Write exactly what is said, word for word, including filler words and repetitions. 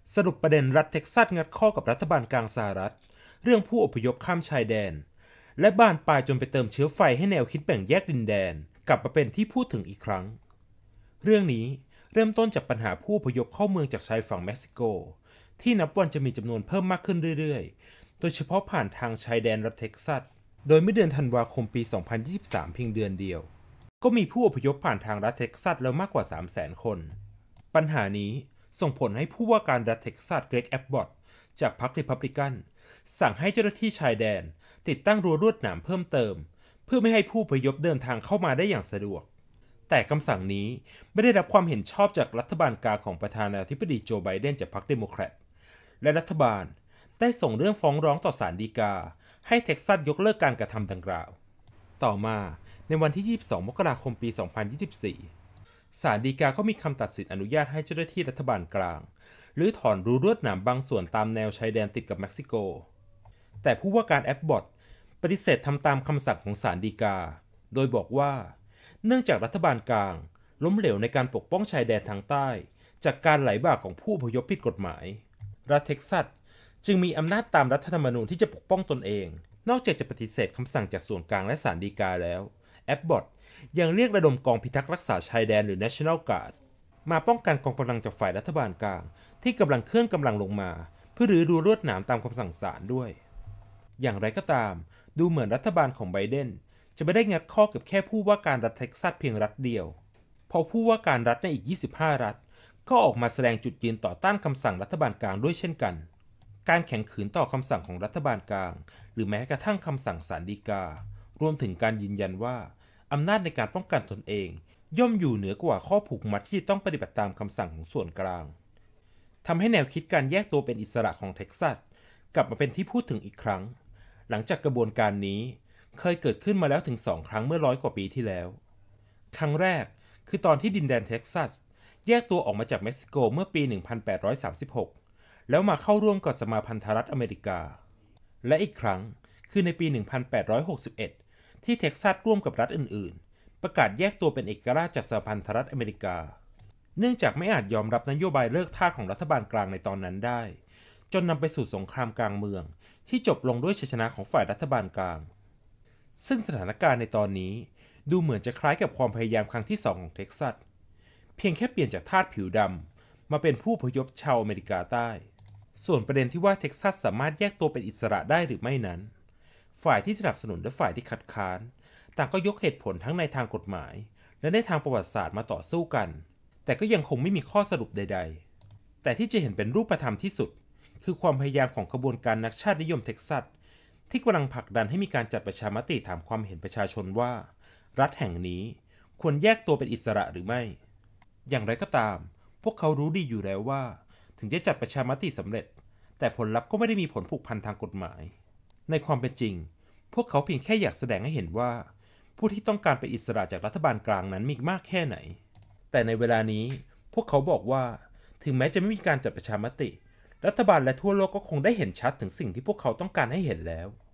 สรุปประเด็นรัฐเท็กซัสงัดข้อกับรัฐบาลกลางสหรัฐเรื่องผู้อพยพข้ามชายแดนและบานปลายจนไปเติมเชื้อไฟให้แนวคิดแบ่งแยกดินแดนกลับมาเป็นที่พูดถึงอีกครั้งเรื่องนี้เริ่มต้นจากปัญหาผู้อพยพเข้าเมืองจากชายฝั่งเม็กซิโกที่นับวันจะมีจำนวนเพิ่มมากขึ้นเรื่อยๆโดยเฉพาะผ่านทางชายแดนรัฐเท็กซัสโดยเมื่อเดือนธันวาคมปี สองพันยี่สิบสาม เพียงเดือนเดียวก็มีผู้อพยพผ่านทางรัฐเท็กซัสแล้วมากกว่า สามแสน คนปัญหานี้ส่งผลให้ผู้ว่าการรัฐเท็กซัสเกรกแอบบอตจากพรรครีพับลิกันสั่งให้เจ้าหน้าที่ชายแดนติดตั้งรั้วลวดหนามเพิ่มเติมเพื่อไม่ให้ผู้อพยพเดินทางเข้ามาได้อย่างสะดวกแต่คำสั่งนี้ไม่ได้รับความเห็นชอบจากรัฐบาลกลางของประธานาธิบดีโจไบเดนจากพรรคเดโมแครตและรัฐบาลได้ส่งเรื่องฟ้องร้องต่อศาลฎีกาให้เท็กซัสยกเลิกการกระทำดังกล่าวต่อมาในวันที่ ยี่สิบสอง มกราคมปี สองพันยี่สิบสี่ ศาลฎีกาก็มีคำตัดสินอนุญาตให้เจ้าหน้าที่รัฐบาลกลางหรือถอนรั้วลวดหนามบางส่วนตามแนวชายแดนติดกับเม็กซิโกแต่ผู้ว่าการแอบบอตปฏิเสธทำตามคำสั่งของศาลฎีกาโดยบอกว่าเนื่องจากรัฐบาลกลางล้มเหลวในการปกป้องชายแดนทางใต้จากการไหลบ่าของผู้อพยพผิดกฎหมายรัฐเท็กซัสจึงมีอำนาจตามรัฐธรรมนูญที่จะปกป้องตนเองนอกจากจะปฏิเสธคำสั่งจากส่วนกลางและศาลฎีกาแล้วแอบบอตยังเรียกระดมกองพิทักษ์รักษาชายแดนหรือ National Guard มาป้องกันกองกำลังจากฝ่ายรัฐบาลกลางที่กำลังเคลื่อนกำลังลงมาเพื่อรื้อรั้วลวดหนามตามคำสั่งศาลด้วยอย่างไรก็ตามดูเหมือนรัฐบาลของไบเดนจะไม่ได้งัดข้อกับแค่ผู้ว่าการรัฐเท็กซัสเพียงรัฐเดียวเพราะผู้ว่าการรัฐในอีกยี่สิบห้ารัฐก็ออกมาแสดงจุดยืนต่อต้านคำสั่งรัฐบาลกลางด้วยเช่นกันการแข่งขืนต่อคำสั่งของรัฐบาลกลางหรือแม้กระทั่งคำสั่งศาลฎีการวมถึงการยืนยันว่าอำนาจในการป้องกันตนเองย่อมอยู่เหนือกว่าข้อผูกมัดที่ต้องปฏิบัติตามคำสั่งของส่วนกลางทำให้แนวคิดการแยกตัวเป็นอิสระของเท็กซัสกลับมาเป็นที่พูดถึงอีกครั้งหลังจากกระบวนการนี้เคยเกิดขึ้นมาแล้วถึงสองครั้งเมื่อร้อยกว่าปีที่แล้วครั้งแรกคือตอนที่ดินแดนเท็กซัสแยกตัวออกมาจากเม็กซิโกเมื่อปี หนึ่งพันแปดร้อยสามสิบหก แล้วมาเข้าร่วมกับสมาพันธรัฐอเมริกาและอีกครั้งคือในปี หนึ่งพันแปดร้อยหกสิบเอ็ด ที่เท็กซัสร่วมกับรัฐอื่นๆประกาศแยกตัวเป็นเอกราชจากสหพันธรัฐอเมริกาเนื่องจากไม่อาจยอมรับนโยบายเลิกทาสของรัฐบาลกลางในตอนนั้นได้จนนำไปสู่สงครามกลางเมืองที่จบลงด้วยชัยชนะของฝ่ายรัฐบาลกลางซึ่งสถานการณ์ในตอนนี้ดูเหมือนจะคล้ายกับความพยายามครั้งที่สองของเท็กซัสเพียงแค่เปลี่ยนจากทาสผิวดำมาเป็นผู้อพยพชาวอเมริกาใต้ส่วนประเด็นที่ว่าเท็กซัสสามารถแยกตัวเป็นอิสระได้หรือไม่นั้นฝ่ายที่สนับสนุนและฝ่ายที่คัดค้านต่างก็ยกเหตุผลทั้งในทางกฎหมายและในทางประวัติศาสตร์มาต่อสู้กันแต่ก็ยังคงไม่มีข้อสรุปใดๆแต่ที่จะเห็นเป็นรูปธรรมที่สุดคือความพยายามของขบวนการนักชาตินิยมเท็กซัสที่กำลังผลักดันให้มีการจัดประชามติถามความเห็นประชาชนว่ารัฐแห่งนี้ควรแยกตัวเป็นอิสระหรือไม่อย่างไรก็ตามพวกเขารู้ดีอยู่แล้วว่าถึงจะจัดประชามติสำเร็จแต่ผลลัพธ์ก็ไม่ได้มีผลผูกพันทางกฎหมายในความเป็นจริงพวกเขาเพียงแค่อยากแสดงให้เห็นว่าผู้ที่ต้องการเป็นอิสระจากรัฐบาลกลางนั้นมีมากแค่ไหนแต่ในเวลานี้พวกเขาบอกว่าถึงแม้จะไม่มีการจัดประชามติรัฐบาลและทั่วโลกก็คงได้เห็นชัดถึงสิ่งที่พวกเขาต้องการให้เห็นแล้ว